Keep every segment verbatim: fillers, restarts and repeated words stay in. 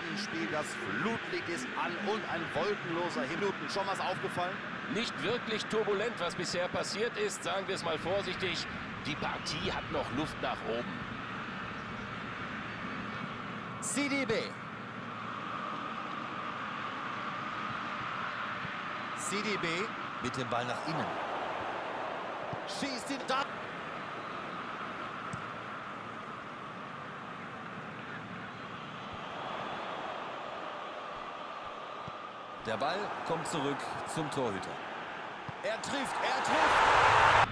Zusammenspiel, das Flutlicht ist an und ein wolkenloser Himmel. Schon was aufgefallen? Nicht wirklich turbulent, was bisher passiert ist, sagen wir es mal vorsichtig. Die Partie hat noch Luft nach oben. C D B. C D B mit dem Ball nach innen. Schießt ihn da. Der Ball kommt zurück zum Torhüter. Er trifft, er trifft.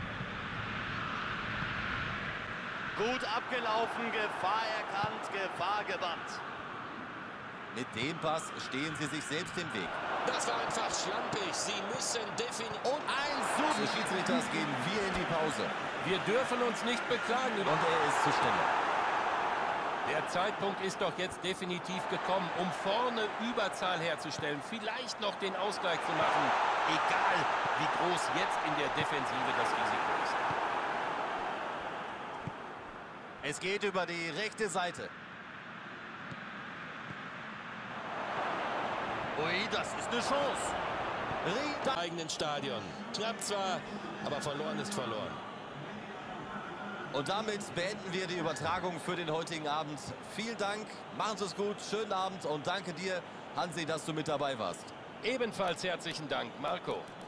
Gut abgelaufen, Gefahr erkannt, Gefahr gebannt. Mit dem Pass stehen sie sich selbst im Weg. Das war einfach schlampig. Sie müssen definitiv... Und ein Super. Des Schiedsrichters gehen wir in die Pause. Wir dürfen uns nicht beklagen. Und er ist zur Stelle. Der Zeitpunkt ist doch jetzt definitiv gekommen, um vorne Überzahl herzustellen. Vielleicht noch den Ausgleich zu machen. Egal, wie groß jetzt in der Defensive das Risiko ist. Es geht über die rechte Seite. Ui, das ist eine Chance. Im eigenen Stadion. Knapp zwar, aber verloren ist verloren. Und damit beenden wir die Übertragung für den heutigen Abend. Vielen Dank, machen Sie es gut, schönen Abend und danke dir, Hansi, dass du mit dabei warst. Ebenfalls herzlichen Dank, Marco.